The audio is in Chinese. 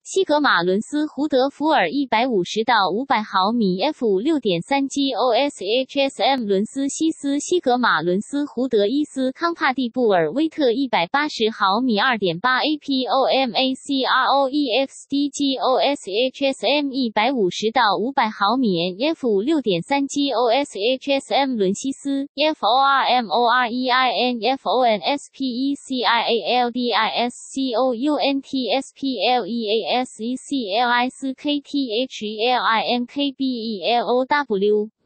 西格玛伦斯胡德福尔150到500毫米 F5 6.3 GOSHSM 伦斯西斯西格玛伦斯胡德伊斯康帕蒂布尔威特180毫米 2.8 APOMACROEXD GOSHSM 150到500毫米 F5 6.3 GOSHSM 伦西斯 FORMOREIN FONSPECIALDIS COUNTSPLEASECLI SKTHELINKBELOW